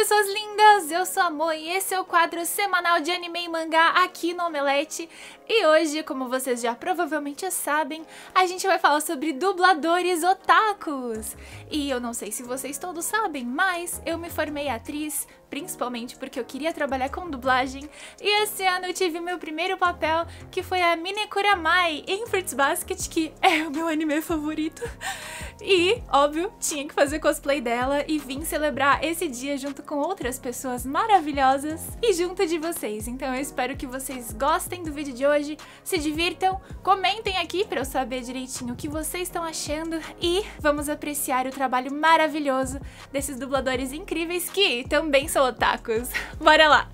pessoas lindas! Eu sou a Mo e esse é o quadro semanal de anime e mangá aqui no Omelete. E hoje, como vocês já provavelmente sabem, a gente vai falar sobre dubladores otakus. E eu não sei se vocês todos sabem, mas eu me formei atriz, principalmente porque eu queria trabalhar com dublagem. E esse ano eu tive meu primeiro papel, que foi a Minekura Mai em Fruits Basket, que é o meu anime favorito. E, óbvio, tinha que fazer cosplay dela e vim celebrar esse dia junto com outras pessoas maravilhosas e junto de vocês. Então eu espero que vocês gostem do vídeo de hoje, se divirtam, comentem aqui pra eu saber direitinho o que vocês estão achando e vamos apreciar o trabalho maravilhoso desses dubladores incríveis que também são otakus. Bora lá!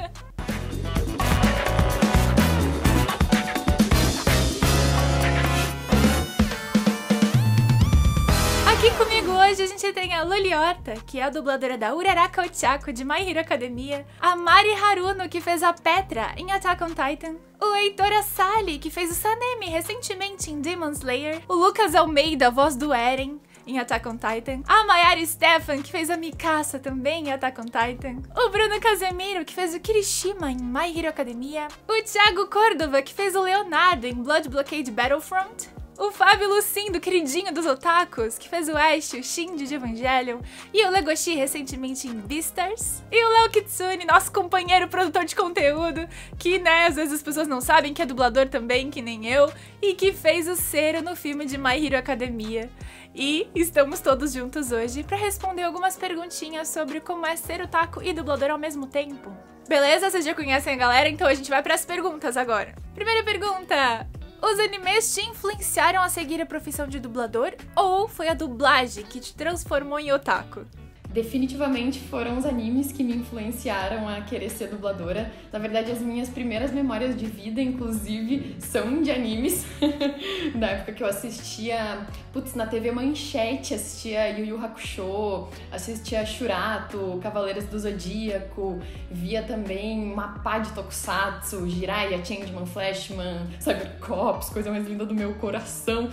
Aqui comigo hoje a gente tem a Luli Horta, que é a dubladora da Uraraka Ochako de My Hero Academia, a Mari Haruno, que fez a Petra em Attack on Titan, o Heitor Assali, que fez o Sanemi recentemente em Demon Slayer, o Lucas Almeida, a voz do Eren, em Attack on Titan, a Mayara Stefan, que fez a Mikasa também em Attack on Titan, o Bruno Casemiro, que fez o Kirishima em My Hero Academia, o Thiago Córdova, que fez o Leonardo em Blood Blockade Battlefront, o Fábio Lucin, do queridinho dos otakus, que fez o Ash, o Shinji de Evangelion, e o Legoshi recentemente em Beastars, e o Léo Kitsune, nosso companheiro produtor de conteúdo, que, né, às vezes as pessoas não sabem que é dublador também, que nem eu, e que fez o Cero no filme de My Hero Academia. E estamos todos juntos hoje para responder algumas perguntinhas sobre como é ser otaku e dublador ao mesmo tempo. Beleza? Vocês já conhecem a galera, então a gente vai para as perguntas agora. Primeira pergunta: os animes te influenciaram a seguir a profissão de dublador ou foi a dublagem que te transformou em otaku? Definitivamente foram os animes que me influenciaram a querer ser dubladora. Na verdade, as minhas primeiras memórias de vida, inclusive, são de animes. Da época que eu assistia, na TV Manchete, assistia Yu Yu Hakusho, assistia Shurato, Cavaleiros do Zodíaco, via também uma pá de Tokusatsu, Jiraiya, Changeman, Flashman, Cybercops, coisa mais linda do meu coração.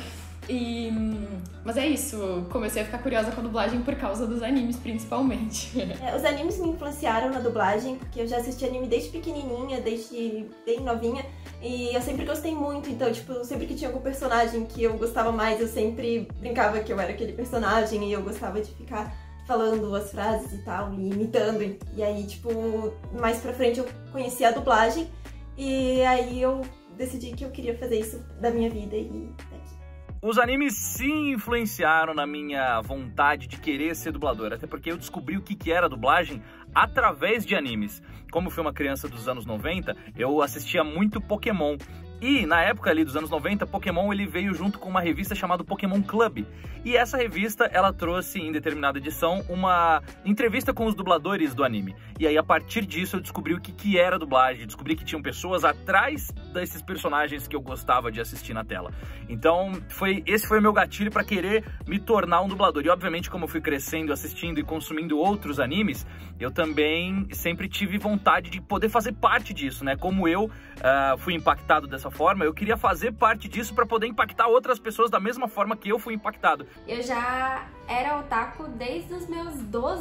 Mas é isso, comecei a ficar curiosa com a dublagem por causa dos animes, principalmente. Os animes me influenciaram na dublagem, porque eu já assisti anime desde pequenininha, desde bem novinha, e eu sempre gostei muito, então, tipo, sempre que tinha algum personagem que eu gostava mais, eu sempre brincava que eu era aquele personagem e eu gostava de ficar falando as frases e tal, e imitando. E aí, tipo, mais pra frente eu conheci a dublagem, e aí eu decidi que eu queria fazer isso da minha vida e daqui. Os animes sim influenciaram na minha vontade de querer ser dublador, até porque eu descobri o que era dublagem através de animes. Como fui uma criança dos anos 90, eu assistia muito Pokémon. E na época ali dos anos 90, Pokémon ele veio junto com uma revista chamada Pokémon Club. E essa revista, ela trouxe em determinada edição uma entrevista com os dubladores do anime. E aí a partir disso eu descobri o que era dublagem, descobri que tinham pessoas atrás desses personagens que eu gostava de assistir na tela. Então esse foi o meu gatilho para querer me tornar um dublador. E obviamente como eu fui crescendo, assistindo e consumindo outros animes, eu também sempre tive vontade de poder fazer parte disso, né? Como eu fui impactado dessa forma, eu queria fazer parte disso para poder impactar outras pessoas da mesma forma que eu fui impactado. Eu já era otaku desde os meus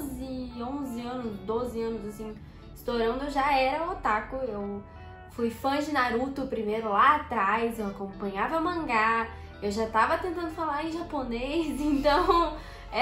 11 anos, 12 anos, assim, estourando, eu já era otaku. Eu fui fã de Naruto primeiro lá atrás, eu acompanhava mangá, eu já tava tentando falar em japonês, então,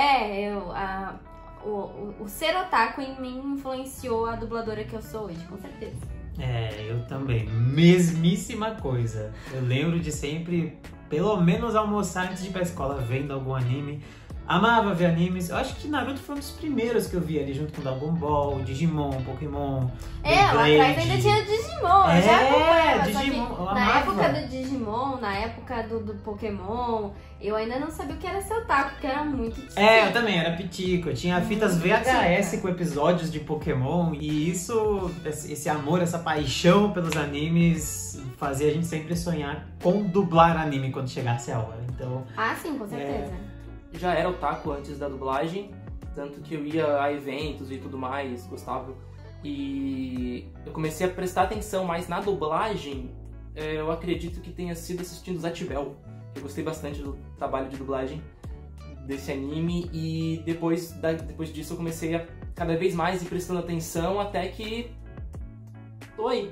o ser otaku em mim influenciou a dubladora que eu sou hoje, com certeza. Eu também. Mesmíssima coisa. Eu lembro de sempre, pelo menos almoçar antes de ir pra escola vendo algum anime. Amava ver animes. Eu acho que Naruto foi um dos primeiros que eu vi ali, junto com Dragon Ball, Digimon, Pokémon. Lá atrás ainda tinha Digimon. Eu já acompanhava, Digimon. Na época do Digimon, na época do Pokémon, eu ainda não sabia o que era ser otaku, porque era muito difícil. Eu também era pitico. Eu tinha fitas VHS com episódios de Pokémon. E isso, esse amor, essa paixão pelos animes fazia a gente sempre sonhar com dublar anime quando chegasse a hora. Então, sim, com certeza. Já era otaku antes da dublagem, tanto que eu ia a eventos e tudo mais, gostava. E eu comecei a prestar atenção mais na dublagem, eu acredito que tenha sido assistindo Zatibel. Eu gostei bastante do trabalho de dublagem desse anime e depois disso eu comecei a cada vez mais e prestando atenção até que tô aí.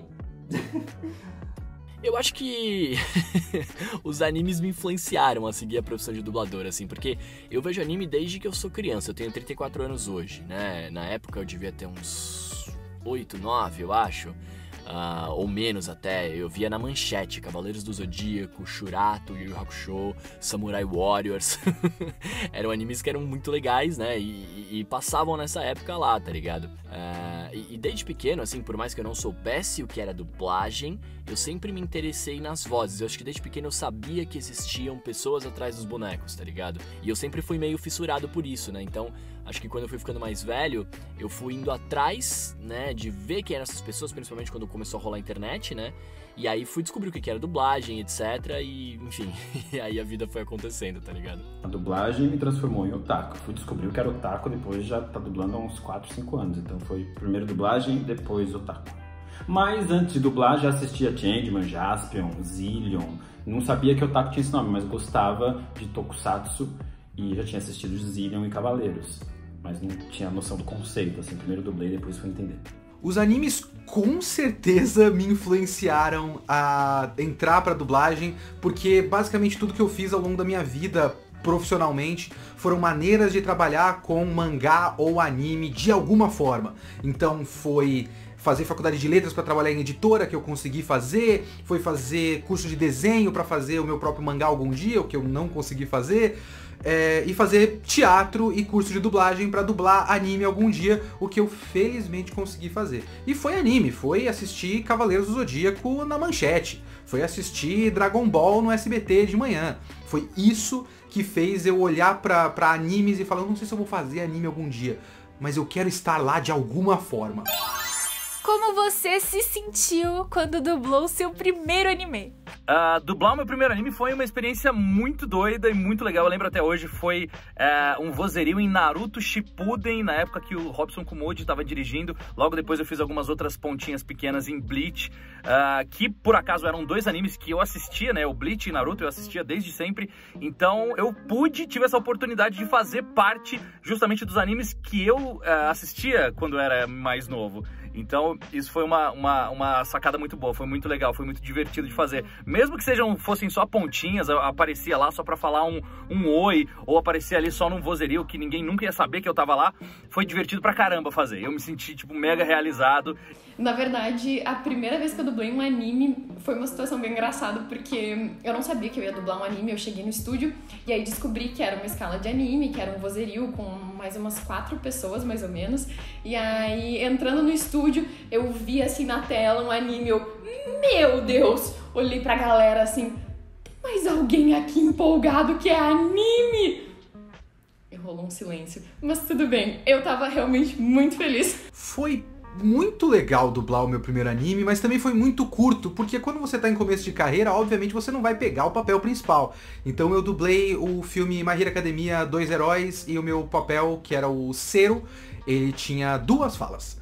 Eu acho que os animes me influenciaram a seguir a profissão de dublador, assim, porque eu vejo anime desde que eu sou criança. Eu tenho 34 anos hoje, né? Na época eu devia ter uns 8, 9, eu acho. Ou menos até. Eu via na Manchete Cavaleiros do Zodíaco, Shurato, Yu Yu Hakusho, Samurai Warriors. Eram animes que eram muito legais, né? E passavam nessa época lá, tá ligado? E desde pequeno, assim, por mais que eu não soubesse o que era dublagem, eu sempre me interessei nas vozes. Eu acho que desde pequeno eu sabia que existiam pessoas atrás dos bonecos, tá ligado? E eu sempre fui meio fissurado por isso, né? Então, acho que quando eu fui ficando mais velho, eu fui indo atrás, né, de ver quem eram essas pessoas, principalmente quando começou a rolar a internet, né? E aí fui descobrir o que era dublagem, etc. E, enfim, e aí a vida foi acontecendo, tá ligado? A dublagem me transformou em otaku. Fui descobrir o que era otaku depois de já tá dublando há uns 4, 5 anos. Então foi primeiro dublagem, depois otaku. Mas antes de dublar já assistia Changeman, Jaspion, Zillion. Não sabia que otaku tinha esse nome, mas gostava de Tokusatsu e já tinha assistido Zillion e Cavaleiros. Mas não tinha noção do conceito, assim, primeiro dublei, depois fui entender. Os animes com certeza me influenciaram a entrar pra dublagem, porque basicamente tudo que eu fiz ao longo da minha vida profissionalmente foram maneiras de trabalhar com mangá ou anime de alguma forma. Então foi fazer faculdade de letras para trabalhar em editora, que eu consegui fazer, foi fazer curso de desenho para fazer o meu próprio mangá algum dia, o que eu não consegui fazer, e fazer teatro e curso de dublagem para dublar anime algum dia, o que eu felizmente consegui fazer. E foi anime, foi assistir Cavaleiros do Zodíaco na Manchete, foi assistir Dragon Ball no SBT de manhã, foi isso que fez eu olhar pra animes e falar, eu não sei se eu vou fazer anime algum dia, mas eu quero estar lá de alguma forma. Como você se sentiu quando dublou seu primeiro anime? Dublar o meu primeiro anime foi uma experiência muito doida e muito legal. Eu lembro até hoje, foi um vozerio em Naruto Shippuden, na época que o Robson Kumoji estava dirigindo. Logo depois eu fiz algumas outras pontinhas pequenas em Bleach, que por acaso eram 2 animes que eu assistia, né? O Bleach e Naruto eu assistia desde sempre. Então eu tive essa oportunidade de fazer parte justamente dos animes que eu assistia quando eu era mais novo. Então, isso foi uma sacada muito boa, foi muito legal, foi muito divertido de fazer. Mesmo que fossem só pontinhas, aparecia lá só pra falar um oi, ou aparecia ali só num vozerio que ninguém nunca ia saber que eu tava lá, foi divertido pra caramba fazer. Eu me senti, tipo, mega realizado. Na verdade, a primeira vez que eu dublei um anime foi uma situação bem engraçada, porque eu não sabia que eu ia dublar um anime, eu cheguei no estúdio e aí descobri que era uma escala de anime, que era um vozerio com mais umas 4 pessoas, mais ou menos. E aí, entrando no estúdio, eu vi assim na tela um anime, meu Deus! Olhei pra galera assim, tem mais alguém aqui empolgado que é anime? E rolou um silêncio, mas tudo bem, eu tava realmente muito feliz. Foi muito legal dublar o meu primeiro anime, mas também foi muito curto, porque quando você tá em começo de carreira, obviamente você não vai pegar o papel principal. Então eu dublei o filme My Hero Academia 2 Heróis e o meu papel, que era o Zero, ele tinha 2 falas.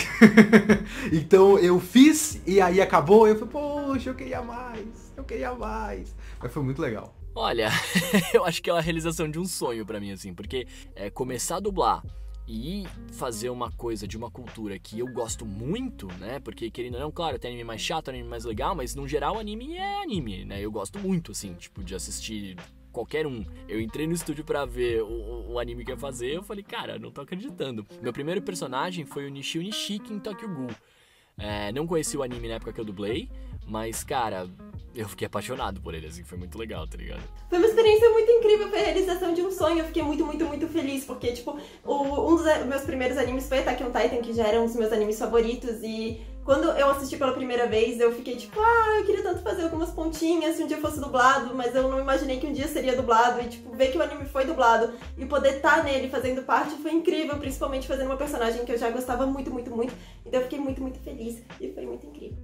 Então eu fiz e aí acabou, eu falei, poxa, eu queria mais. Mas foi muito legal. Olha, eu acho que é a realização de um sonho pra mim, assim, porque começar a dublar e fazer uma coisa de uma cultura que eu gosto muito, né? Porque, querendo ou não, claro, tem anime mais chato, anime mais legal, mas no geral anime é anime, né? Eu gosto muito, assim, tipo, de assistir qualquer um. Eu entrei no estúdio pra ver o anime que ia fazer, eu falei, cara, não tô acreditando. Meu primeiro personagem foi o Nishio Nishiki em Tokyo Ghoul. Não conheci o anime na época que eu dublei, mas, cara, eu fiquei apaixonado por ele, assim, foi muito legal, tá ligado? Foi uma experiência muito incrível, foi a realização de um sonho, eu fiquei muito, muito, muito feliz, porque, tipo, um dos meus primeiros animes foi Attack on Titan, que já era um dos meus animes favoritos, e quando eu assisti pela primeira vez, eu fiquei tipo, eu queria tanto fazer algumas pontinhas se um dia fosse dublado, mas eu não imaginei que um dia seria dublado, e, tipo, ver que o anime foi dublado e poder estar nele fazendo parte foi incrível, principalmente fazendo uma personagem que eu já gostava muito, muito, muito, então eu fiquei muito, muito feliz, e foi muito incrível.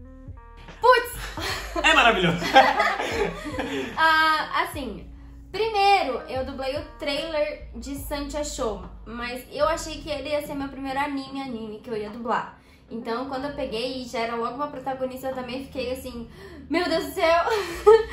Putz! É maravilhoso! Assim, primeiro eu dublei o trailer de Sancha Show, mas eu achei que ele ia ser meu primeiro anime que eu ia dublar. Então, quando eu peguei e já era logo uma protagonista, eu também fiquei assim, meu Deus do céu,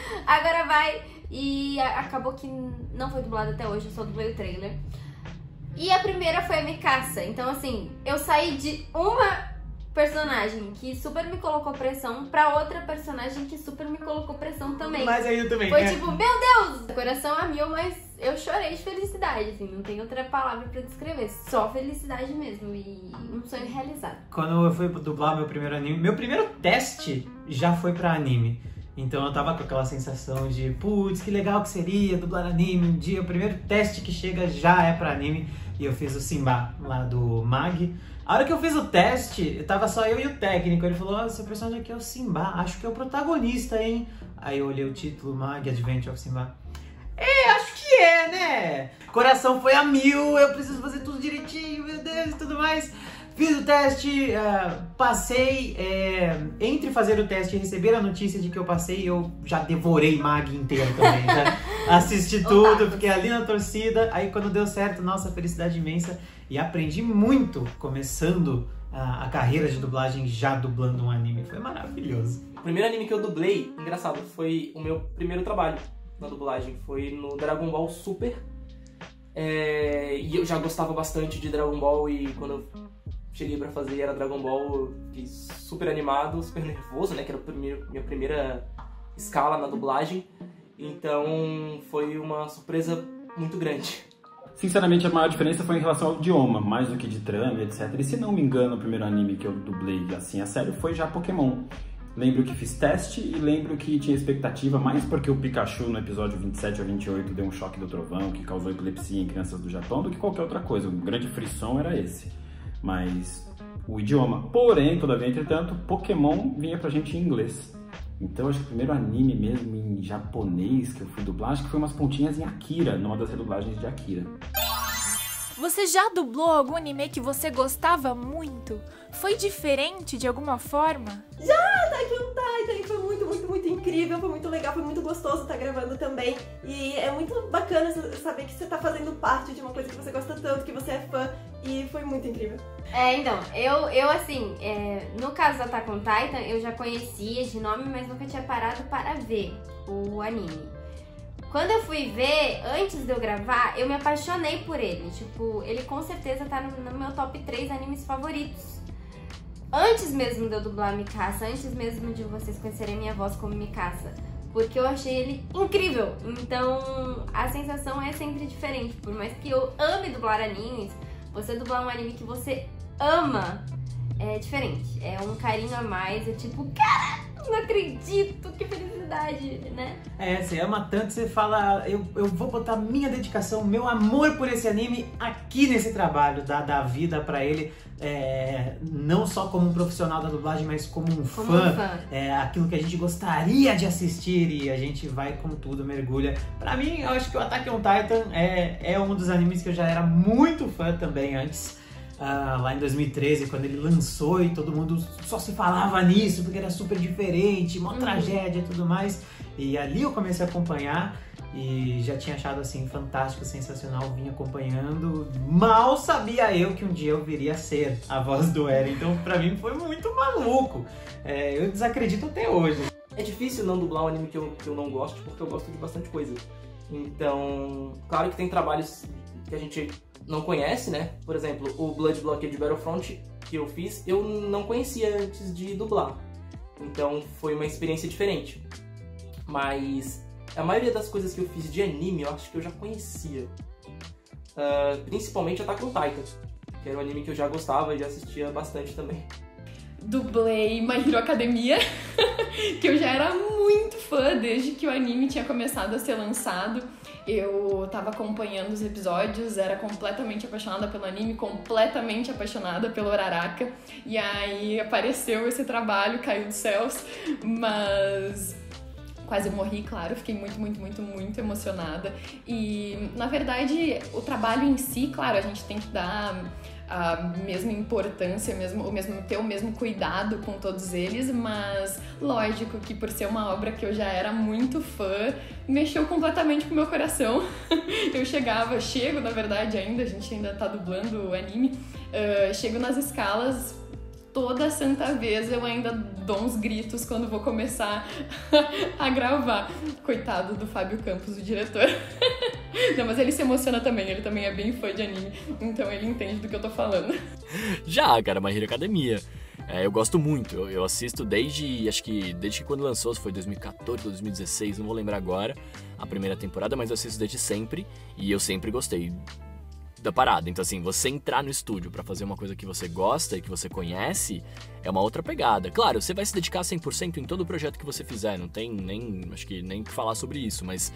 agora vai! E acabou que não foi dublado até hoje, eu só dublei o trailer. E a primeira foi a Mikasa. Então, assim, eu saí de uma personagem que super me colocou pressão pra outra personagem que super me colocou pressão também. Mas aí eu também, Foi né? tipo, meu Deus, coração a mil, mas eu chorei de felicidade, assim, não tem outra palavra pra descrever, só felicidade mesmo e um sonho realizado. Quando eu fui dublar meu primeiro anime, meu primeiro teste já foi pra anime. Então eu tava com aquela sensação de, putz, que legal que seria dublar anime um dia. O primeiro teste que chega já é pra anime. E eu fiz o Simba, lá do Mag. A hora que eu fiz o teste, tava só eu e o técnico. Ele falou, seu personagem aqui é o Simba, acho que é o protagonista, hein? Aí eu olhei o título, Mag, Adventure of Simba. Acho que é, né? Coração foi a mil, eu preciso fazer tudo direitinho, meu Deus, e tudo mais. Fiz o teste, passei. Entre fazer o teste e receber a notícia de que eu passei, eu já devorei Mag inteiro também. Já assisti tudo, fiquei ali na torcida. Aí quando deu certo, nossa, felicidade imensa. E aprendi muito começando a carreira de dublagem já dublando um anime. Foi maravilhoso. O primeiro anime que eu dublei, engraçado, foi o meu primeiro trabalho na dublagem. Foi no Dragon Ball Super. E eu já gostava bastante de Dragon Ball e quando eu cheguei pra fazer era Dragon Ball, eu fiquei super animado, super nervoso, né? Que era minha primeira escala na dublagem. Então foi uma surpresa muito grande. Sinceramente, a maior diferença foi em relação ao idioma, mais do que de trama, etc. E se não me engano, o primeiro anime que eu dublei assim a sério foi já Pokémon. Lembro que fiz teste e lembro que tinha expectativa, mais porque o Pikachu no episódio 27 ou 28 deu um choque do trovão que causou epilepsia em crianças do Japão, do que qualquer outra coisa. O grande frisson era esse. Mas o idioma. Porém, todavia, entretanto, Pokémon vinha pra gente em inglês. Então, acho que o primeiro anime mesmo em japonês que eu fui dublar, acho que foi umas pontinhas em Akira, numa das redublagens de Akira. Você já dublou algum anime que você gostava muito? Foi diferente de alguma forma? Já! Attack on Titan foi muito incrível, foi muito legal, foi muito gostoso estar gravando também. E é muito bacana saber que você tá fazendo parte de uma coisa que você gosta tanto, que você é fã, e foi muito incrível. Então, eu assim, no caso do Attack on Titan, eu já conhecia de nome, mas nunca tinha parado para ver o anime. Quando eu fui ver, antes de eu gravar, eu me apaixonei por ele. Tipo, ele com certeza tá no meu top 3 animes favoritos. Antes mesmo de eu dublar a Mikasa, antes mesmo de vocês conhecerem minha voz como Mikasa. Porque eu achei ele incrível. Então, a sensação é sempre diferente. Por mais que eu ame dublar animes, você dublar um anime que você ama é diferente. É um carinho a mais, é tipo, cara, não acredito, que felicidade, né? Você ama tanto, você fala, eu vou botar minha dedicação, meu amor por esse anime aqui nesse trabalho, dar vida pra ele, não só como um profissional da dublagem, mas como um fã. Aquilo que a gente gostaria de assistir e a gente vai com tudo, mergulha. Pra mim, eu acho que o Attack on Titan é um dos animes que eu já era muito fã também antes. Lá em 2013, quando ele lançou e todo mundo só se falava nisso, porque era super diferente, uma tragédia e tudo mais. E ali eu comecei a acompanhar e já tinha achado assim fantástico, sensacional, vim acompanhando. Mal sabia eu que um dia eu viria a ser a voz do Eren, então pra mim foi muito maluco. Eu desacredito até hoje. É difícil não dublar um anime que eu não gosto, porque eu gosto de bastante coisa. Então, claro que tem trabalhos que a gente não conhece, né? Por exemplo, o Blood Blockade Battlefront que eu fiz, eu não conhecia antes de dublar. Então foi uma experiência diferente. Mas a maioria das coisas que eu fiz de anime, eu acho que eu já conhecia. Principalmente Attack on Titan, que era um anime que eu já gostava e já assistia bastante também. Dublei My Hero Academia, que eu já era muito fã desde que o anime tinha começado a ser lançado. Eu tava acompanhando os episódios, era completamente apaixonada pelo anime, completamente apaixonada pelo Uraraka. E aí apareceu esse trabalho, caiu dos céus, mas quase morri, claro, fiquei muito emocionada. E, na verdade, o trabalho em si, claro, a gente tem que dar a mesma importância, ter o mesmo cuidado com todos eles, mas lógico que por ser uma obra que eu já era muito fã, mexeu completamente com o meu coração. Chego, na verdade, ainda, a gente ainda tá dublando o anime, chego nas escalas, toda santa vez eu ainda dou uns gritos quando vou começar a gravar. Coitado do Fábio Campos, o diretor. Não, mas ele se emociona também, ele também é bem fã de anime, então ele entende do que eu tô falando. Já, cara, My Hero Academia. Eu gosto muito, eu assisto desde que quando lançou, se foi 2014 ou 2016, não vou lembrar agora, a primeira temporada, mas eu assisto desde sempre e eu sempre gostei da parada. Então assim, você entrar no estúdio pra fazer uma coisa que você gosta e que você conhece, é uma outra pegada. Claro, você vai se dedicar 100% em todo o projeto que você fizer, não tem nem que falar sobre isso, mas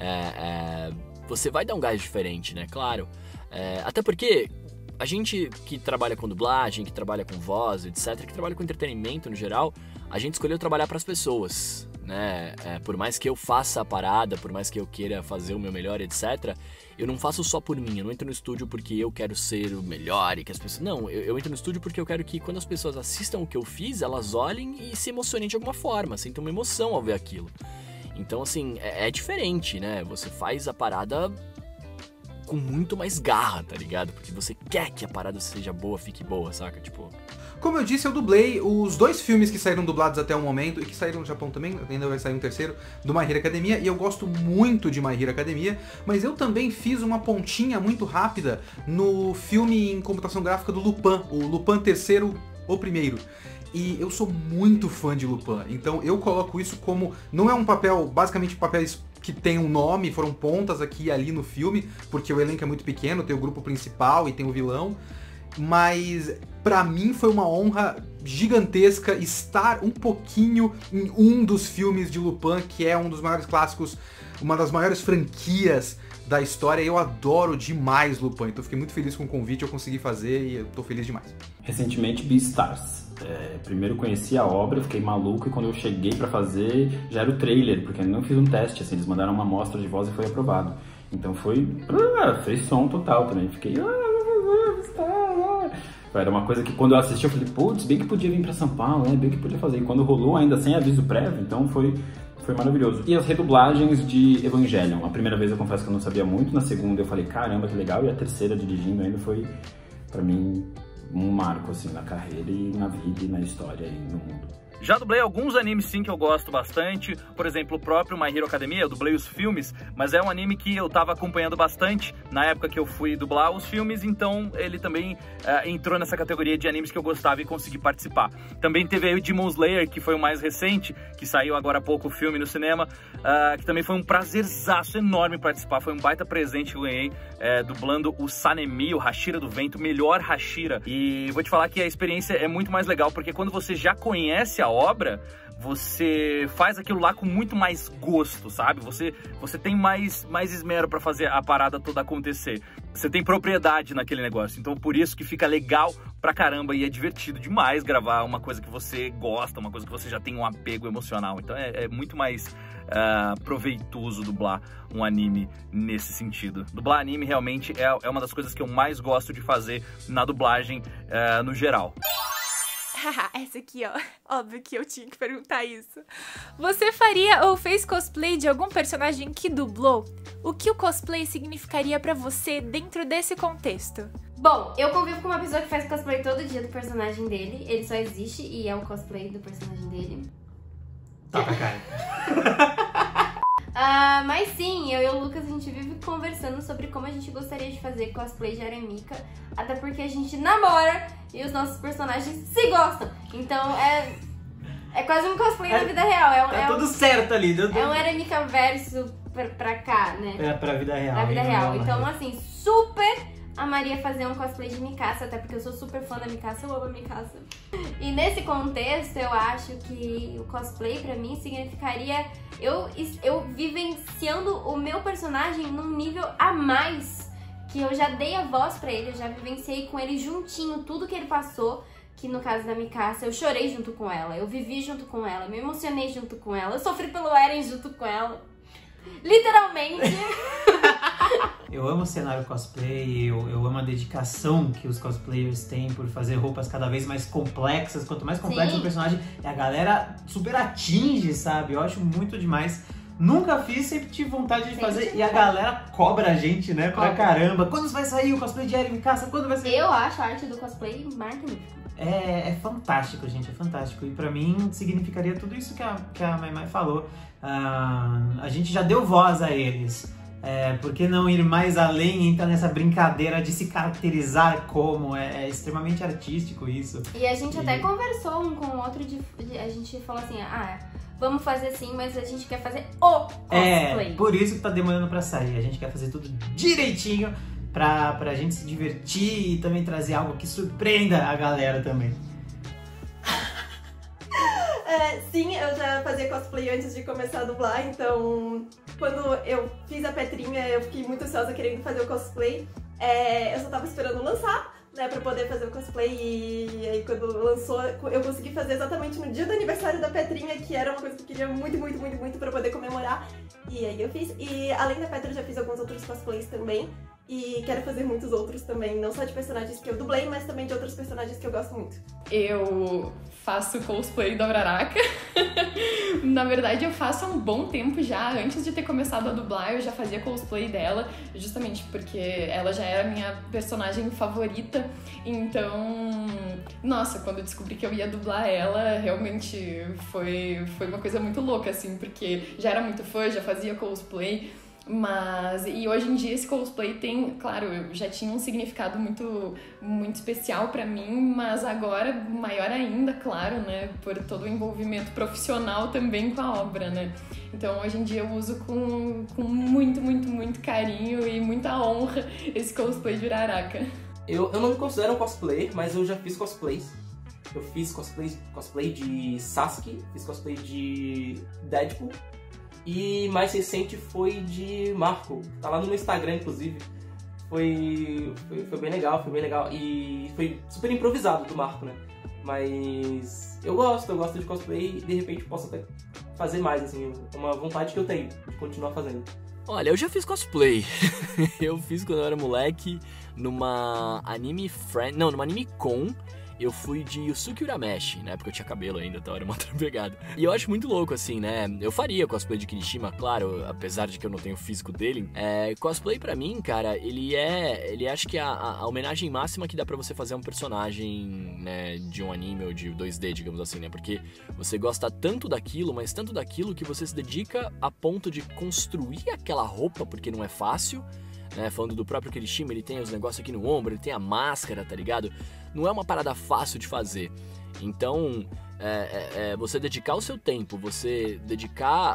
você vai dar um gás diferente, né, claro. Até porque a gente que trabalha com dublagem, que trabalha com voz, etc., que trabalha com entretenimento no geral, a gente escolheu trabalhar pras pessoas, né? Por mais que eu faça a parada, por mais que eu queira fazer o meu melhor, etc., eu não faço só por mim, eu não entro no estúdio porque eu quero ser o melhor e que as pessoas... Não, eu entro no estúdio porque eu quero que quando as pessoas assistam o que eu fiz, elas olhem e se emocionem de alguma forma, sintam uma emoção ao ver aquilo. Então, assim, é diferente, né? Você faz a parada com muito mais garra, tá ligado? Porque você quer que a parada seja boa, fique boa, saca? Tipo... Como eu disse, eu dublei os 2 filmes que saíram dublados até o momento, e que saíram no Japão também, ainda vai sair um terceiro, do My Hero Academia, e eu gosto muito de My Hero Academia, mas eu também fiz uma pontinha muito rápida no filme em computação gráfica do Lupin, o Lupin III, o primeiro. E eu sou muito fã de Lupin, então eu coloco isso como... Não é um papel, basicamente papéis que tem um nome, foram pontas aqui e ali no filme, porque o elenco é muito pequeno, tem o grupo principal e tem o vilão, mas pra mim foi uma honra gigantesca estar um pouquinho em um dos filmes de Lupin, que é um dos maiores clássicos, uma das maiores franquias da história. Eu adoro demais Lupin, então fiquei muito feliz com o convite, eu consegui fazer e eu tô feliz demais. Recentemente, Beastars. Primeiro conheci a obra, fiquei maluco, e quando eu cheguei pra fazer, já era o trailer, porque eu não fiz um teste, assim, eles mandaram uma amostra de voz e foi aprovado. Então fez som total também, fiquei... Era uma coisa que quando eu assisti eu falei, putz, bem que podia vir pra São Paulo, né? Bem que podia fazer. E quando rolou, ainda sem aviso prévio, então foi maravilhoso. E as redublagens de Evangelion. A primeira vez eu confesso que eu não sabia muito, na segunda eu falei, caramba, que legal. E a terceira dirigindo ainda foi, pra mim, um marco, assim, na carreira e na vida e na história e no mundo. Já dublei alguns animes sim que eu gosto bastante, por exemplo, o próprio My Hero Academia, eu dublei os filmes, mas é um anime que eu tava acompanhando bastante na época que eu fui dublar os filmes, então ele também entrou nessa categoria de animes que eu gostava e consegui participar. Também teve aí o Demon Slayer, que foi o mais recente, que saiu agora há pouco o filme no cinema, que também foi um prazerzaço enorme participar, foi um baita presente que eu ganhei, dublando o Sanemi, o Hashira do Vento, melhor Hashira. E vou te falar que a experiência é muito mais legal, porque quando você já conhece a obra, você faz aquilo lá com muito mais gosto, sabe? Você tem mais esmero pra fazer a parada toda acontecer. Você tem propriedade naquele negócio, então por isso que fica legal pra caramba e é divertido demais gravar uma coisa que você gosta, uma coisa que você já tem um apego emocional. Então é muito mais proveitoso dublar um anime nesse sentido. Dublar anime realmente é uma das coisas que eu mais gosto de fazer na dublagem no geral. Essa aqui, ó. Óbvio que eu tinha que perguntar isso. Você faria ou fez cosplay de algum personagem que dublou? O que o cosplay significaria pra você dentro desse contexto? Bom, eu convivo com uma pessoa que faz cosplay todo dia do personagem dele. Ele só existe e é o cosplay do personagem dele. Tá pra cara. Mas sim, eu e o Lucas, a gente vive conversando sobre como a gente gostaria de fazer cosplay de Aremika, até porque a gente namora e os nossos personagens se gostam. Então é quase um cosplay na vida real. Tá tudo certo ali. É um Aremika verso pra cá, né? Pra vida real. Pra vida real. Então, assim, super amaria fazer um cosplay de Mikasa, até porque eu sou super fã da Mikasa, eu amo a Mikasa. E nesse contexto, eu acho que o cosplay pra mim significaria eu vivenciando o meu personagem num nível a mais, que eu já dei a voz pra ele, eu já vivenciei com ele juntinho tudo que ele passou, que no caso da Mikasa, eu chorei junto com ela, eu vivi junto com ela, me emocionei junto com ela, eu sofri pelo Eren junto com ela. Literalmente. Eu amo o cenário cosplay, eu amo a dedicação que os cosplayers têm por fazer roupas cada vez mais complexas. Quanto mais complexo o personagem, a galera super atinge, sabe? Eu acho muito demais. Nunca fiz, sempre tive vontade de fazer e a galera cobra a gente, né? Pra caramba. Quando vai sair o cosplay de Eren Mikasa? Quando vai sair? Eu acho a arte do cosplay magnífica. É fantástico, gente, é fantástico. E pra mim significaria tudo isso que a Mai falou. A gente já deu voz a eles. Por que não ir mais além e entrar nessa brincadeira de se caracterizar como? É extremamente artístico isso. E a gente até conversou um com o outro, a gente falou assim, vamos fazer sim, mas a gente quer fazer o cosplay. Por isso que tá demorando pra sair. A gente quer fazer tudo direitinho pra gente se divertir e também trazer algo que surpreenda a galera também. Sim, eu já fazia cosplay antes de começar a dublar, então quando eu fiz a Petrinha eu fiquei muito ansiosa querendo fazer o cosplay. Eu só tava esperando lançar, né, pra poder fazer o cosplay, e aí quando lançou eu consegui fazer exatamente no dia do aniversário da Petrinha, que era uma coisa que eu queria muito pra poder comemorar, e aí eu fiz. E além da Petra eu já fiz alguns outros cosplays também, e quero fazer muitos outros também, não só de personagens que eu dublei, mas também de outros personagens que eu gosto muito. Eu faço cosplay da Uraraka. Na verdade, eu faço há um bom tempo já. Antes de ter começado a dublar, eu já fazia cosplay dela, justamente porque ela já era a minha personagem favorita. Então, nossa, quando eu descobri que eu ia dublar ela, realmente foi uma coisa muito louca, assim, porque já era muito fã, já fazia cosplay. E hoje em dia esse cosplay tem, claro, já tinha um significado muito especial pra mim, mas agora maior ainda, claro, né, por todo o envolvimento profissional também com a obra, né. Então hoje em dia eu uso com muito carinho e muita honra esse cosplay de Uraraka. Eu não me considero um cosplayer, mas eu já fiz cosplays. Eu fiz cosplay de Sasuke, fiz cosplay de Deadpool. E mais recente foi de Marco, tá lá no meu Instagram, inclusive. Foi bem legal, E foi super improvisado do Marco, né? Mas eu gosto de cosplay e de repente posso até fazer mais, assim. É uma vontade que eu tenho de continuar fazendo. Olha, eu já fiz cosplay. Eu fiz quando eu era moleque numa numa Anime Con. Eu fui de Yusuke Urameshi, né? Porque eu tinha cabelo ainda, então era uma outra pegada. E eu acho muito louco, assim, né? Eu faria cosplay de Kirishima, claro, apesar de que eu não tenho o físico dele. Cosplay pra mim, cara, ele acho que a homenagem máxima que dá pra você fazer a um personagem, né? De um anime ou de 2D, digamos assim, né? Porque você gosta tanto daquilo, mas tanto daquilo que você se dedica a ponto de construir aquela roupa, porque não é fácil. Né, falando do próprio Kirishima, ele tem os negócios aqui no ombro, ele tem a máscara, tá ligado? Não é uma parada fácil de fazer. Então, você dedicar o seu tempo, você dedicar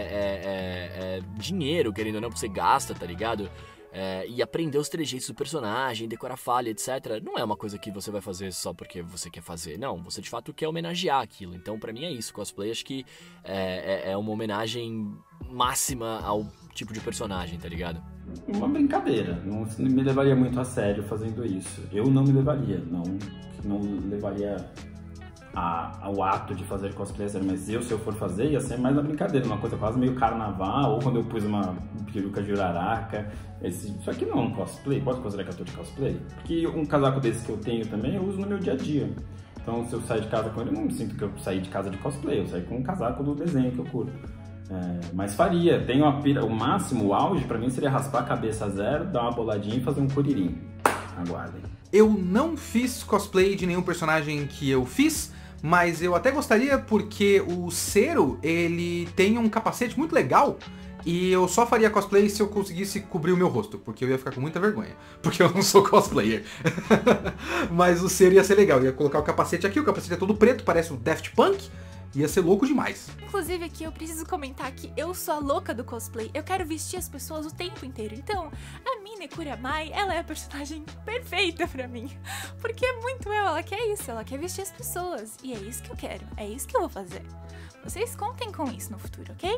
dinheiro, querendo ou não, que você gasta, tá ligado? E aprender os trejeitos do personagem, decorar falha, etc. Não é uma coisa que você vai fazer só porque você quer fazer. Não, você de fato quer homenagear aquilo. Então, pra mim é isso. Cosplay acho que é uma homenagem máxima ao tipo de personagem, tá ligado? Uma brincadeira, não me levaria muito a sério fazendo isso. Eu não me levaria, não levaria ao ato de fazer cosplay a sério, mas se eu for fazer, ia ser mais uma brincadeira, uma coisa quase meio carnaval, ou quando eu pus uma peruca de Uraraka. Isso aqui não é um cosplay, pode considerar que eu tô de cosplay? Porque um casaco desse que eu tenho também, eu uso no meu dia a dia. Então se eu sair de casa com ele, eu não me sinto que eu saí de casa de cosplay, eu saí com um casaco do desenho que eu curto. Mas faria, tem o máximo, o auge pra mim seria raspar a cabeça a zero, dar uma boladinha e fazer um curirim. Aguardem. Eu não fiz cosplay de nenhum personagem que eu fiz, mas eu até gostaria porque o Cero, ele tem um capacete muito legal e eu só faria cosplay se eu conseguisse cobrir o meu rosto, porque eu ia ficar com muita vergonha, porque eu não sou cosplayer. Mas o Cero ia ser legal, eu ia colocar o capacete aqui, o capacete é todo preto, parece um Daft Punk. Ia ser louco demais. Inclusive aqui eu preciso comentar que eu sou a louca do cosplay. Eu quero vestir as pessoas o tempo inteiro. Então, a Mine Kuramai, ela é a personagem perfeita pra mim. Porque é muito eu, ela quer isso, ela quer vestir as pessoas. E é isso que eu quero, é isso que eu vou fazer. Vocês contem com isso no futuro, ok?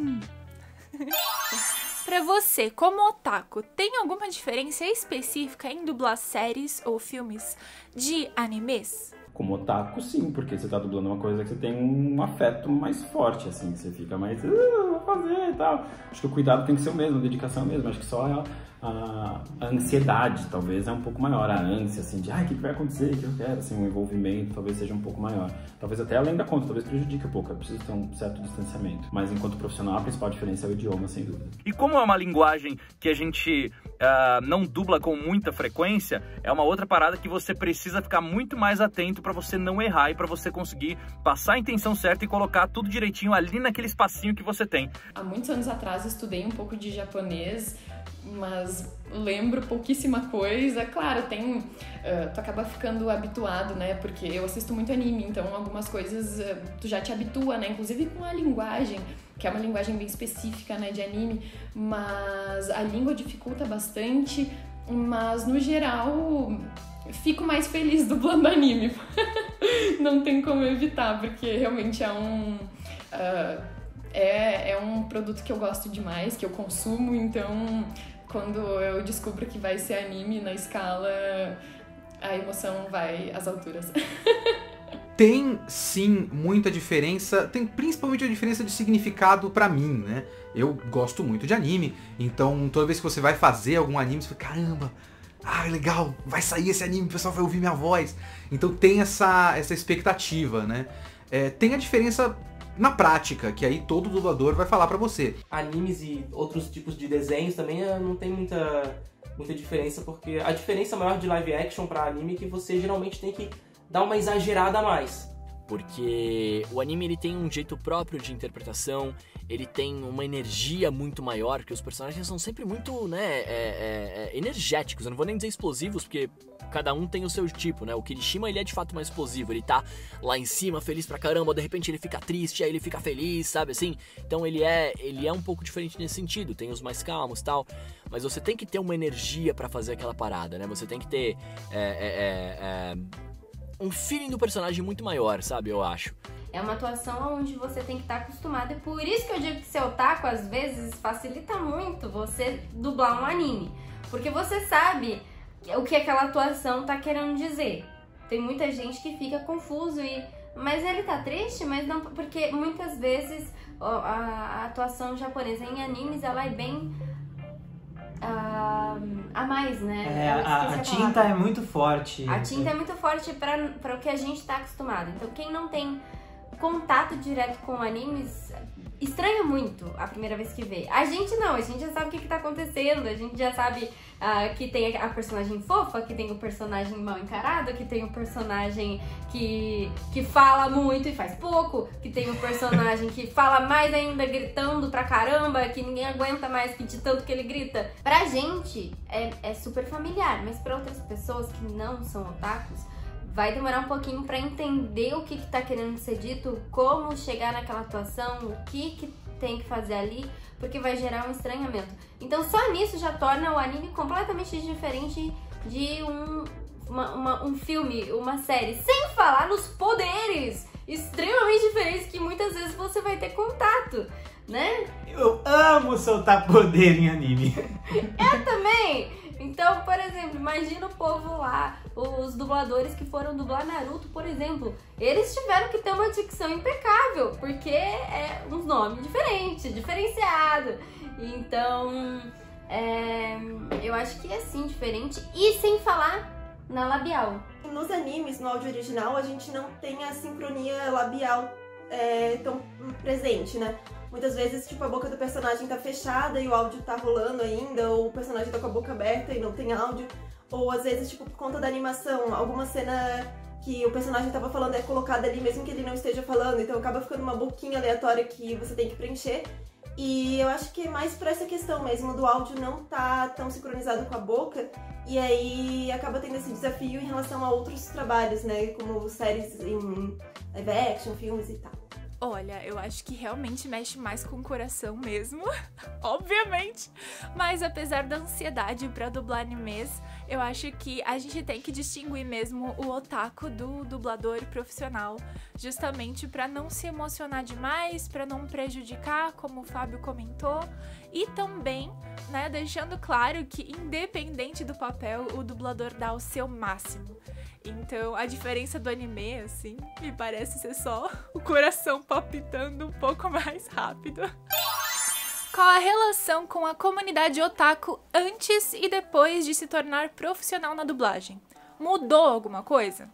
Pra você, como otaku, tem alguma diferença específica em dublar séries ou filmes de animes? Como otaku, sim, porque você tá dublando uma coisa que você tem um afeto mais forte, assim, você fica mais, vou fazer e tal. Acho que o cuidado tem que ser o mesmo, a dedicação mesmo, acho que só a ansiedade, talvez, é um pouco maior, a ânsia, assim, de, o que vai acontecer, o que eu quero, assim, o envolvimento talvez seja um pouco maior. Talvez até além da conta, talvez prejudique um pouco, é preciso ter um certo distanciamento. Mas enquanto profissional, a principal diferença é o idioma, sem dúvida. E como é uma linguagem que a gente não dubla com muita frequência, é uma outra parada que você precisa ficar muito mais atento para você não errar e para você conseguir passar a intenção certa e colocar tudo direitinho ali naquele espacinho que você tem. Há muitos anos atrás eu estudei um pouco de japonês, mas lembro pouquíssima coisa. Claro, tu acaba ficando habituado, né? Porque eu assisto muito anime, então algumas coisas tu já te habitua, né? Inclusive com a linguagem, que é uma linguagem bem específica, né, de anime, mas a língua dificulta bastante, mas no geral fico mais feliz dublando anime. Não tem como evitar, porque realmente é um produto que eu gosto demais, que eu consumo, então quando eu descubro que vai ser anime na escala, a emoção vai às alturas. Tem sim muita diferença, tem principalmente a diferença de significado pra mim, né? Eu gosto muito de anime, então toda vez que você vai fazer algum anime, você fala, caramba, legal, vai sair esse anime, o pessoal vai ouvir minha voz. Então tem essa expectativa, né? Tem a diferença na prática, que aí todo dublador vai falar pra você. Animes e outros tipos de desenhos também não tem muita diferença, porque a diferença maior de live action pra anime é que você geralmente tem que dar uma exagerada a mais. Porque o anime ele tem um jeito próprio de interpretação, ele tem uma energia muito maior, porque os personagens são sempre muito, né, energéticos. Eu não vou nem dizer explosivos, porque cada um tem o seu tipo, né? O Kirishima, ele é de fato mais explosivo, ele tá lá em cima, feliz pra caramba, de repente ele fica triste, aí ele fica feliz, sabe assim? Então ele é um pouco diferente nesse sentido, tem os mais calmos e tal, mas você tem que ter uma energia pra fazer aquela parada, né? Você tem que ter um feeling do personagem muito maior, sabe? Eu acho. É uma atuação onde você tem que estar acostumado. E por isso que eu digo que ser otaku, às vezes, facilita muito você dublar um anime. Porque você sabe o que aquela atuação tá querendo dizer. Tem muita gente que fica confuso mas ele tá triste? Mas não, porque muitas vezes a atuação japonesa em animes, ela é bem a mais, né? A tinta é muito forte. A tinta é muito forte para o que a gente tá acostumado. Então quem não tem contato direto com animes estranha muito a primeira vez que vê. A gente não, a gente já sabe o que tá acontecendo, a gente já sabe que tem a personagem fofa, que tem o personagem mal encarado, que tem o personagem que fala muito e faz pouco, que tem o personagem que fala mais ainda gritando pra caramba, que ninguém aguenta mais de tanto que ele grita. Pra gente é super familiar, mas pra outras pessoas que não são otakus, vai demorar um pouquinho pra entender o que tá querendo ser dito, como chegar naquela atuação, o que tem que fazer ali, porque vai gerar um estranhamento. Então só nisso já torna o anime completamente diferente de um filme, uma série. Sem falar nos poderes extremamente diferentes que muitas vezes você vai ter contato, né? Eu amo soltar poder em anime. Eu também! Então, por exemplo, imagina o povo lá, os dubladores que foram dublar Naruto, por exemplo. Eles tiveram que ter uma dicção impecável, porque é uns nomes diferentes, diferenciado. Então, eu acho que é sim diferente. E sem falar na labial. Nos animes, no áudio original, a gente não tem a sincronia labial tão presente, né? Muitas vezes, tipo, a boca do personagem tá fechada e o áudio tá rolando ainda, ou o personagem tá com a boca aberta e não tem áudio. Ou às vezes, tipo, por conta da animação, alguma cena que o personagem tava falando é colocada ali mesmo que ele não esteja falando, então acaba ficando uma boquinha aleatória que você tem que preencher. E eu acho que é mais por essa questão mesmo do áudio não tá tão sincronizado com a boca, e aí acaba tendo esse desafio em relação a outros trabalhos, né, como séries em live action, filmes e tal. Olha, eu acho que realmente mexe mais com o coração mesmo, obviamente. Mas apesar da ansiedade pra dublar animes, eu acho que a gente tem que distinguir mesmo o otaku do dublador profissional, justamente pra não se emocionar demais, pra não prejudicar, como o Fábio comentou, e também, né, deixando claro que independente do papel, o dublador dá o seu máximo. Então, a diferença do anime, assim, me parece ser só o coração palpitando um pouco mais rápido. Qual a relação com a comunidade otaku antes e depois de se tornar profissional na dublagem? Mudou alguma coisa?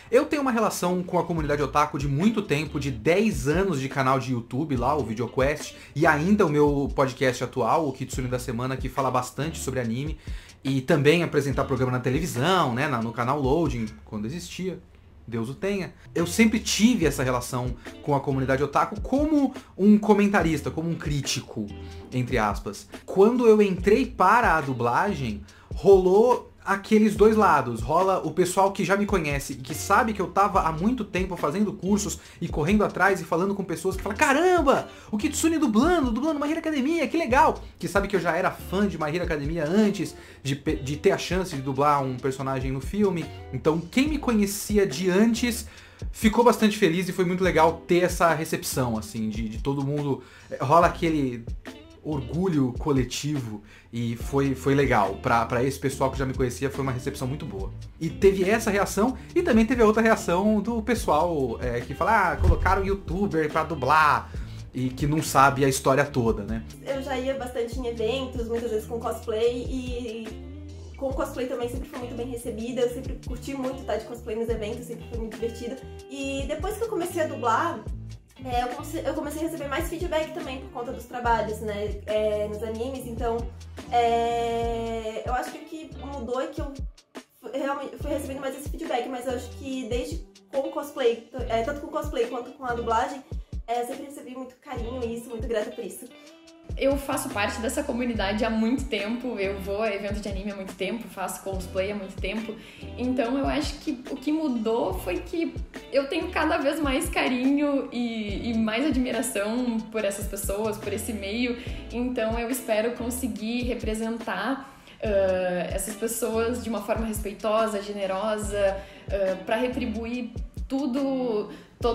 Eu tenho uma relação com a comunidade otaku de muito tempo, de 10 anos de canal de YouTube lá, o VideoQuest, e ainda o meu podcast atual, o Kitsune da Semana, que fala bastante sobre anime, e também apresentar programa na televisão, né, no canal Loading, quando existia. Deus o tenha. Eu sempre tive essa relação com a comunidade otaku como um comentarista, como um crítico, entre aspas. Quando eu entrei para a dublagem, rolou aqueles dois lados. Rola o pessoal que já me conhece e que sabe que eu tava há muito tempo fazendo cursos e correndo atrás e falando com pessoas que falam: caramba, o Kitsune dublando My Hero Academia, que legal! Que sabe que eu já era fã de My Hero Academia antes de ter a chance de dublar um personagem no filme. Então quem me conhecia de antes ficou bastante feliz e foi muito legal ter essa recepção, assim, de todo mundo. Rola aquele orgulho coletivo e foi legal. Pra esse pessoal que já me conhecia, foi uma recepção muito boa. E teve essa reação e também teve a outra reação do pessoal que fala: colocaram youtuber pra dublar e que não sabe a história toda, né? Eu já ia bastante em eventos, muitas vezes com cosplay, e com cosplay também sempre fui muito bem recebida. Eu sempre curti muito estar de cosplay nos eventos, sempre foi muito divertida. E depois que eu comecei a dublar, eu comecei a receber mais feedback também por conta dos trabalhos, né, nos animes. Então, eu acho que o que mudou é que eu realmente fui recebendo mais esse feedback, mas eu acho que desde com o cosplay, tanto com o cosplay quanto com a dublagem, eu sempre recebi muito carinho e muito grata por isso. Eu faço parte dessa comunidade há muito tempo, eu vou a evento de anime há muito tempo, faço cosplay há muito tempo, então eu acho que o que mudou foi que eu tenho cada vez mais carinho e mais admiração por essas pessoas, por esse meio, então eu espero conseguir representar essas pessoas de uma forma respeitosa, generosa, para retribuir todo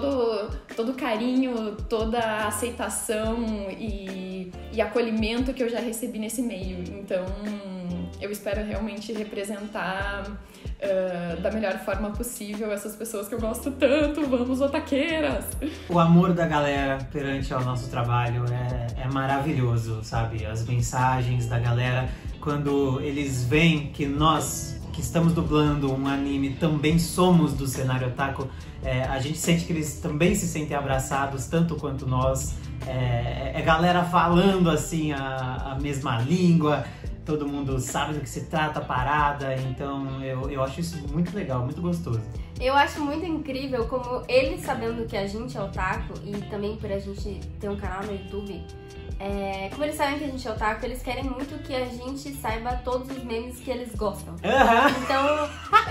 carinho, toda a aceitação e acolhimento que eu já recebi nesse meio. Então, eu espero realmente representar da melhor forma possível essas pessoas que eu gosto tanto. Vamos, otaqueiras! O amor da galera perante ao nosso trabalho é maravilhoso, sabe? As mensagens da galera, quando eles veem que nós que estamos dublando um anime também somos do cenário otaku, a gente sente que eles também se sentem abraçados tanto quanto nós. É galera falando assim a mesma língua, todo mundo sabe do que se trata a parada, então eu acho isso muito legal, muito gostoso. Eu acho muito incrível como eles, sabendo que a gente é otaku e também por a gente ter um canal no YouTube, como eles sabem que a gente é otaku, eles querem muito que a gente saiba todos os memes que eles gostam. Então,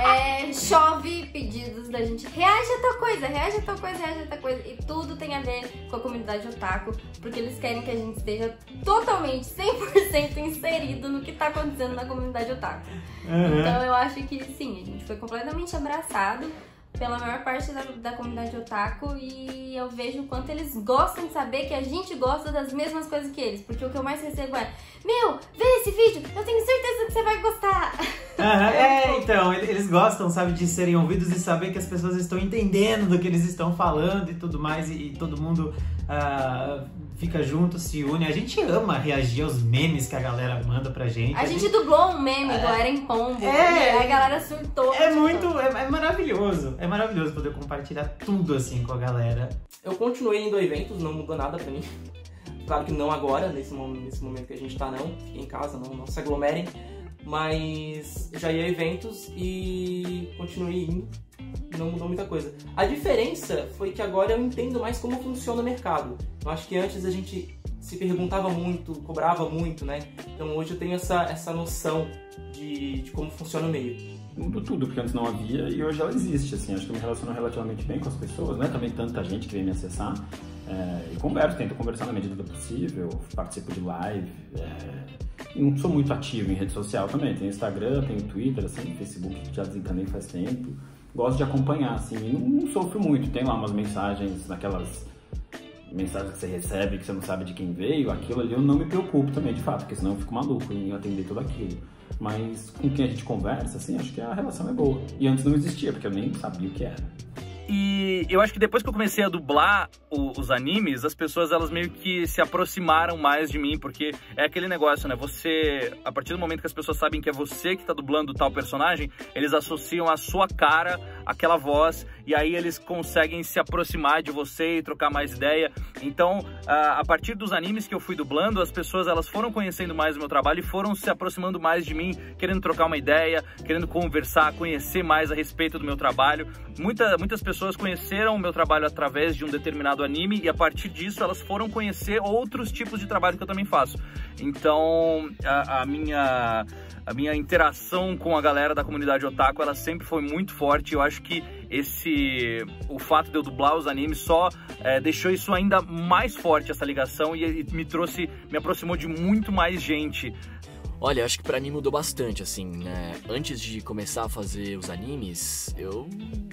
chove pedidos da gente: reage a tal coisa, reage a tal coisa, reage a tal coisa. E tudo tem a ver com a comunidade otaku, porque eles querem que a gente esteja totalmente, 100% inserido no que tá acontecendo na comunidade otaku. Então eu acho que sim, a gente foi completamente abraçado pela maior parte da comunidade otaku, e eu vejo o quanto eles gostam de saber que a gente gosta das mesmas coisas que eles, porque o que eu mais recebo é: meu, vê esse vídeo, eu tenho certeza que você vai gostar. Então, eles gostam, sabe, de serem ouvidos e saber que as pessoas estão entendendo do que eles estão falando e tudo mais, e todo mundo fica junto, se une. A gente ama reagir aos memes que a galera manda pra gente. A gente dublou um meme do Eren Pombo e a galera surtou. É maravilhoso. É maravilhoso poder compartilhar tudo assim com a galera. Eu continuei indo a eventos, não mudou nada pra mim. Claro que não agora, nesse momento que a gente tá, não. Fiquem em casa, não se aglomerem. Mas já ia a eventos e continuei indo. Não mudou muita coisa. A diferença foi que agora eu entendo mais como funciona o mercado. Eu acho que antes a gente se perguntava muito, cobrava muito, né? Então hoje eu tenho essa noção de como funciona o meio. Mudou tudo, porque antes não havia e hoje ela existe, assim. Acho que eu me relaciono relativamente bem com as pessoas, né? Também tanta gente que vem me acessar. E converso, tento conversar na medida do possível, participo de live. Não sou muito ativo em rede social também. Tenho Instagram, tenho Twitter, assim, Facebook já desencanei faz tempo. Gosto de acompanhar, assim, e não sofro muito. Tem lá umas mensagens, naquelas mensagens que você recebe, que você não sabe de quem veio, aquilo ali eu não me preocupo também, de fato, porque senão eu fico maluco em atender tudo aquilo. Mas com quem a gente conversa, assim, acho que a relação é boa. E antes não existia, porque eu nem sabia o que era. E eu acho que depois que eu comecei a dublar os animes, as pessoas, elas meio que se aproximaram mais de mim, porque é aquele negócio, né? Você, a partir do momento que as pessoas sabem que é você que tá dublando tal personagem, eles associam a sua cara aquela voz, e aí eles conseguem se aproximar de você e trocar mais ideia. Então, a partir dos animes que eu fui dublando, as pessoas elas foram conhecendo mais o meu trabalho e foram se aproximando mais de mim, querendo trocar uma ideia, querendo conversar, conhecer mais a respeito do meu trabalho. Muitas pessoas conheceram o meu trabalho através de um determinado anime e a partir disso elas foram conhecer outros tipos de trabalho que eu também faço. Então, a minha interação com a galera da comunidade otaku, ela sempre foi muito forte. Eu acho que o fato de eu dublar os animes só deixou isso ainda mais forte, essa ligação, e me aproximou de muito mais gente. Olha, acho que pra mim mudou bastante, assim, né? Antes de começar a fazer os animes, eu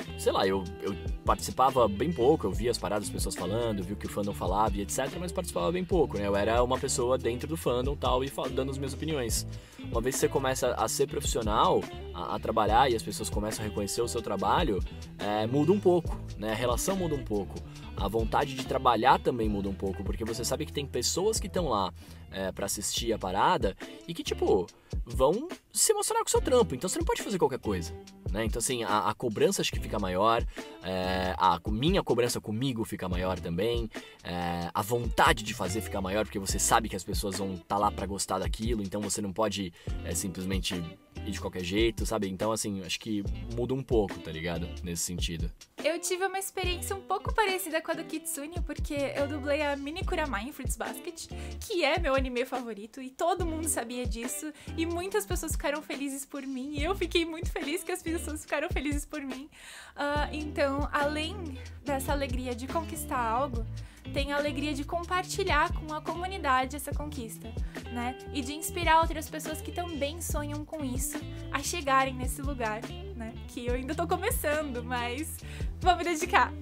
participava bem pouco, eu via as paradas das pessoas falando, via o que o fandom falava e etc, mas participava bem pouco, né? Eu era uma pessoa dentro do fandom tal, e dando as minhas opiniões. Uma vez que você começa a ser profissional, a trabalhar, e as pessoas começam a reconhecer o seu trabalho, muda um pouco, né? A relação muda um pouco. A vontade de trabalhar também muda um pouco, porque você sabe que tem pessoas que estão lá pra assistir a parada e que, tipo, vão se emocionar com o seu trampo, então você não pode fazer qualquer coisa, né? Então, assim, a cobrança acho que fica maior, a minha cobrança comigo fica maior também, a vontade de fazer fica maior, porque você sabe que as pessoas vão estar lá pra gostar daquilo, então você não pode simplesmente ir de qualquer jeito, sabe? Então, assim, acho que muda um pouco, tá ligado? Nesse sentido. Eu tive uma experiência um pouco parecida com a do Kitsune, porque eu dublei a Mini Kurama em Fruits Basket, que é meu anime favorito, e todo mundo sabia disso, e muitas pessoas ficaram felizes por mim, e eu fiquei muito feliz que as pessoas ficaram felizes por mim. Então, além dessa alegria de conquistar algo, tem a alegria de compartilhar com a comunidade essa conquista, né? E de inspirar outras pessoas que também sonham com isso a chegarem nesse lugar, né? Que eu ainda tô começando, mas vou me dedicar.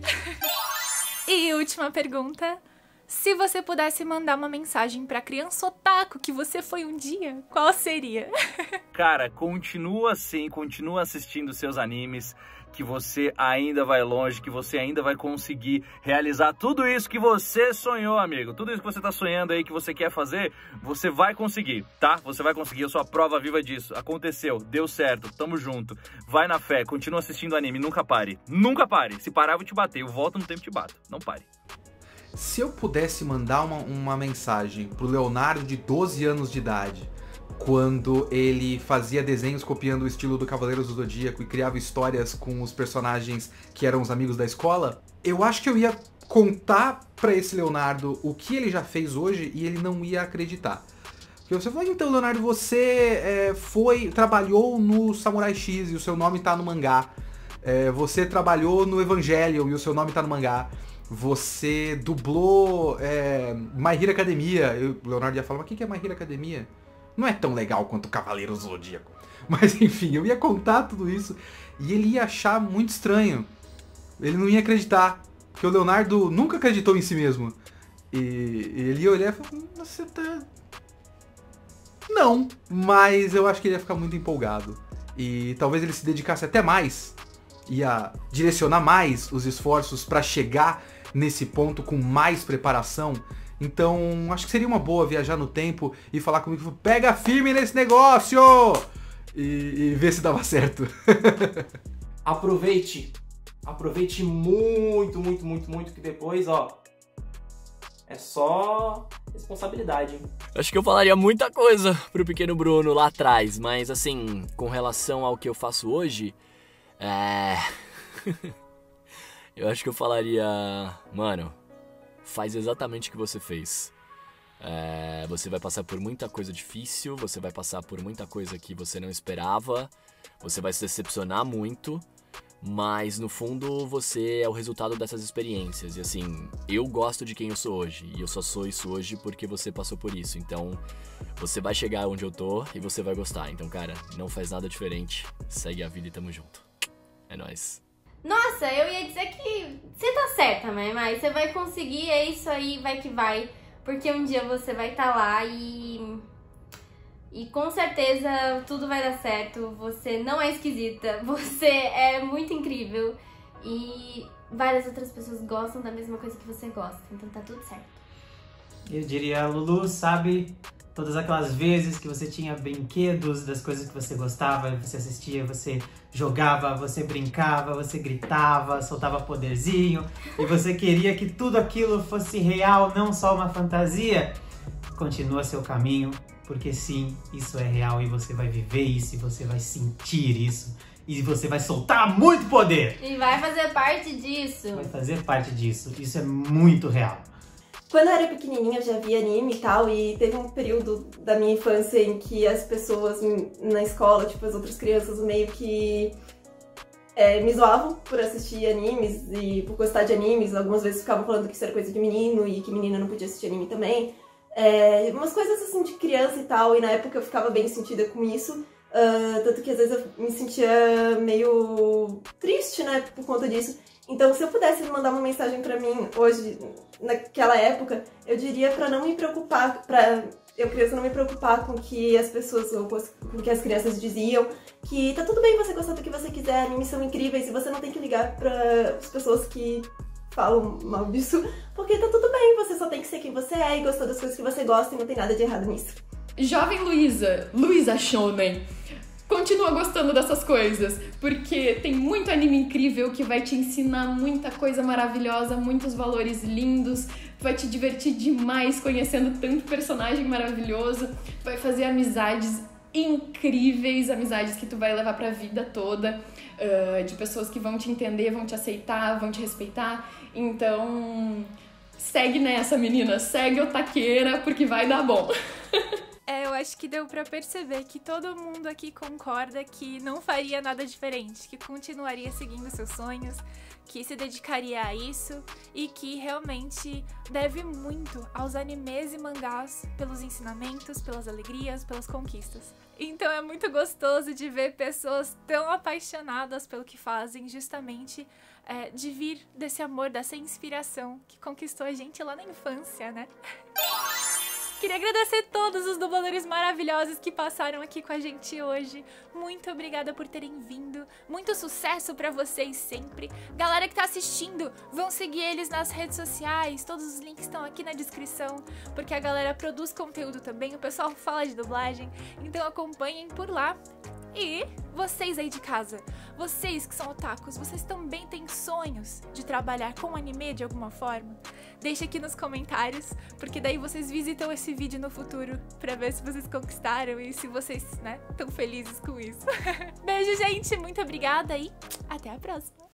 E última pergunta. Se você pudesse mandar uma mensagem pra criança otaku que você foi um dia, qual seria? Cara, continua assim, continua assistindo seus animes, que você ainda vai longe, que você ainda vai conseguir realizar tudo isso que você sonhou, amigo. Tudo isso que você tá sonhando aí, que você quer fazer, você vai conseguir, tá? Você vai conseguir, eu sou a prova viva disso. Aconteceu, deu certo, tamo junto. Vai na fé, continua assistindo anime, nunca pare. Nunca pare. Se parar, eu vou te bater. Eu volto no tempo e te bato. Não pare. Se eu pudesse mandar uma mensagem pro Leonardo de 12 anos de idade, quando ele fazia desenhos copiando o estilo do Cavaleiros do Zodíaco e criava histórias com os personagens que eram os amigos da escola, eu acho que eu ia contar pra esse Leonardo o que ele já fez hoje e ele não ia acreditar. Porque você falou, então, Leonardo, você trabalhou no Samurai X e o seu nome tá no mangá. Você trabalhou no Evangelion e o seu nome tá no mangá. Você dublou My Hero Academia. O Leonardo ia falar, mas o que é My Hero Academia? Não é tão legal quanto o Cavaleiros do Zodíaco. Mas enfim, eu ia contar tudo isso e ele ia achar muito estranho. Ele não ia acreditar. Porque o Leonardo nunca acreditou em si mesmo. E ele ia olhar e falar, você tá... Não, mas eu acho que ele ia ficar muito empolgado. E talvez ele se dedicasse até mais. Ia direcionar mais os esforços para chegar nesse ponto com mais preparação. Então, acho que seria uma boa viajar no tempo e falar comigo, pega firme nesse negócio! E ver se dava certo. Aproveite muito, muito, muito, muito, que depois, ó, é só responsabilidade, hein? Acho que eu falaria muita coisa pro pequeno Bruno lá atrás, mas assim, com relação ao que eu faço hoje, eu acho que eu falaria, mano, faz exatamente o que você fez. Você vai passar por muita coisa difícil, você vai passar por muita coisa que você não esperava, você vai se decepcionar muito, mas no fundo você é o resultado dessas experiências. E assim, eu gosto de quem eu sou hoje, e eu só sou isso hoje porque você passou por isso. Então você vai chegar onde eu tô e você vai gostar. Então, cara, não faz nada diferente, segue a vida e tamo junto. É nóis. Nossa, eu ia dizer que você tá certa, mas você vai conseguir, é isso aí, vai que vai. Porque um dia você vai estar lá e com certeza tudo vai dar certo. Você não é esquisita, você é muito incrível. E várias outras pessoas gostam da mesma coisa que você gosta, então tá tudo certo. Eu diria, Lulu, sabe, Todas aquelas vezes que você tinha brinquedos das coisas que você gostava, você assistia, você jogava, você brincava, você gritava, soltava poderzinho e você queria que tudo aquilo fosse real, não só uma fantasia. Continua seu caminho, porque sim, isso é real e você vai viver isso, e você vai sentir isso, e você vai soltar muito poder! E vai fazer parte disso. Vai fazer parte disso, isso é muito real. Quando eu era pequenininha eu já via anime e tal, e teve um período da minha infância em que as pessoas na escola, tipo as outras crianças, meio que me zoavam por assistir animes e por gostar de animes. Algumas vezes ficavam falando que isso era coisa de menino e que menina não podia assistir anime também. Umas coisas assim de criança e tal, e na época eu ficava bem sentida com isso. Tanto que às vezes eu me sentia meio triste, né, por conta disso. Então, se eu pudesse mandar uma mensagem pra mim hoje, naquela época, eu diria pra não me preocupar, pra eu criança não me preocupar com o que as pessoas, ou com o que as crianças diziam, que tá tudo bem você gostar do que você quiser, animes são incríveis e você não tem que ligar para as pessoas que falam mal disso, porque tá tudo bem, você só tem que ser quem você é e gostar das coisas que você gosta e não tem nada de errado nisso. Jovem Luísa Shonen, continua gostando dessas coisas, porque tem muito anime incrível que vai te ensinar muita coisa maravilhosa, muitos valores lindos, vai te divertir demais conhecendo tanto personagem maravilhoso, vai fazer amizades incríveis, amizades que tu vai levar pra vida toda, de pessoas que vão te entender, vão te aceitar, vão te respeitar. Então, segue nessa, menina, segue otaqueira, porque vai dar bom. Eu acho que deu pra perceber que todo mundo aqui concorda que não faria nada diferente, que continuaria seguindo seus sonhos, que se dedicaria a isso e que realmente deve muito aos animes e mangás pelos ensinamentos, pelas alegrias, pelas conquistas. Então é muito gostoso de ver pessoas tão apaixonadas pelo que fazem, justamente de vir desse amor, dessa inspiração que conquistou a gente lá na infância, né? Queria agradecer todos os dubladores maravilhosos que passaram aqui com a gente hoje. Muito obrigada por terem vindo. Muito sucesso pra vocês sempre. Galera que tá assistindo, vão seguir eles nas redes sociais. Todos os links estão aqui na descrição, porque a galera produz conteúdo também. O pessoal fala de dublagem, então acompanhem por lá. E vocês aí de casa, vocês que são otakus, vocês também têm sonhos de trabalhar com anime de alguma forma? Deixa aqui nos comentários, porque daí vocês visitam esse vídeo no futuro pra ver se vocês conquistaram e se vocês, né, estão felizes com isso. Beijo, gente, muito obrigada e até a próxima!